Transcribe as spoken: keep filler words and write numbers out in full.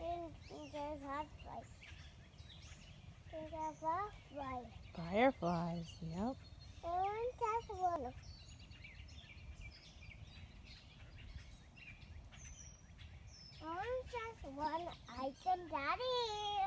And there's fireflies. There's a firefly. Fireflies, yep. And that's one. And just one item, Daddy.